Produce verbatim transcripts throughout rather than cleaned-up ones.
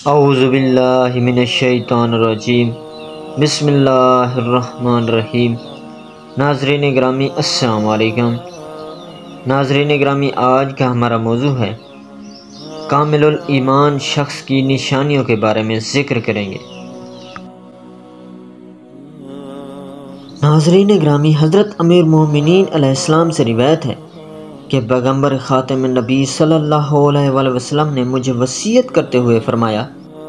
اعوذ باللہ من الشیطان الرجیم بسم اللہ الرحمن الرحیم۔ ناظرین گرامی السلام علیکم۔ ناظرین گرامی، آج کا ہمارا موضوع ہے کامل الایمان شخص کی نشانیوں کے بارے میں ذکر کریں گے۔ ناظرین گرامی، حضرت امیر المومنین علیہ السلام سے روایت ہے کہ پیغمبر خاتم النبی صلی اللہ علیہ وآلہ وسلم نے مجھے وصیت کرتے ہوئے فرمایا،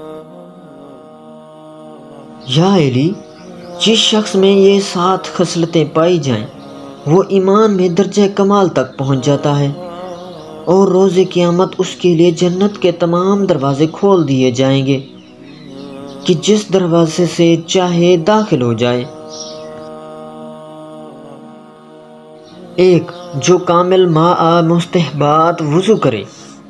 یا علی، جس شخص میں یہ سات خصلتیں پائی جائیں وہ ایمان میں درجہ کمال تک پہنچ جاتا ہے اور روز قیامت اس کے لیے جنت کے تمام دروازے کھول دیے جائیں گے کہ جس دروازے سے چاہے داخل ہو جائے۔ ایک، جو کامل ماء مستحبات وضو کرے۔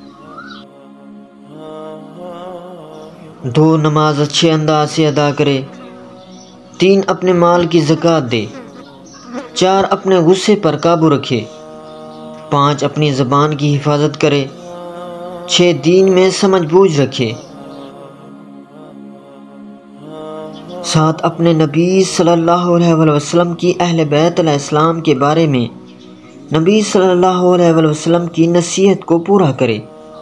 دو، نماز اچھے انداز سے ادا کرے۔ تین، اپنے مال کی زکوٰۃ دے۔ چار، اپنے غصے پر قابو رکھے۔ پانچ، اپنی زبان کی حفاظت کرے۔ چھ، دین میں سمجھ بوجھ رکھے۔ سات، اپنے نبی صلی اللہ علیہ وآلہ وسلم کی اہل بیت علیہ السلام کے بارے میں نبی صلی اللہ علیہ وآلہ وسلم کی نصیحت کو پورا کرے۔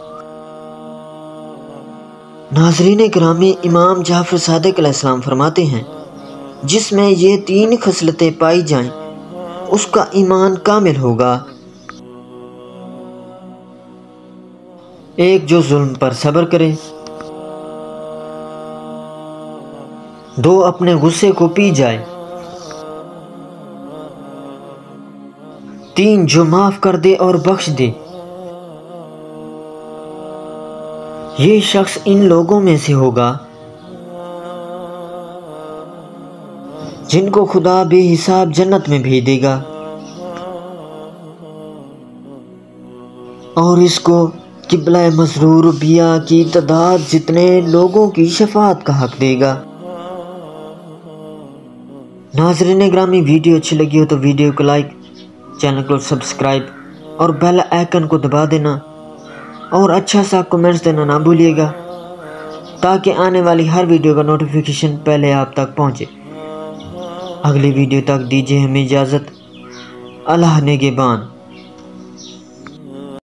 ناظرین گرامی، امام جعفر صادق علیہ السلام فرماتے ہیں، جس میں یہ تین خصلتیں پائی جائیں اس کا ایمان کامل ہوگا۔ ایک، جو ظلم پر صبر کرے۔ دو، اپنے غصے کو پی جائے۔ تین، جو معاف کر دے اور بخش دے۔ یہ شخص ان لوگوں میں سے ہوگا جن کو خدا بے حساب جنت میں بھیج دے گا اور اس کو قبلہ مسرور بیاء کی تعداد جتنے لوگوں کی شفاعت کا حق دے گا۔ ناظرین گرامی، ویڈیو اچھی لگی ہو تو ویڈیو کو لائک، چینل کو سبسکرائب اور بیل آئیکن کو دبا دینا اور اچھا سا کمنٹس دینا نہ بھولیے گا تاکہ آنے والی ہر ویڈیو کا نوٹیفیکیشن پہلے آپ تک پہنچے۔ اگلی ویڈیو تک دیجیے ہمیں اجازت۔ اللہ نگہبان۔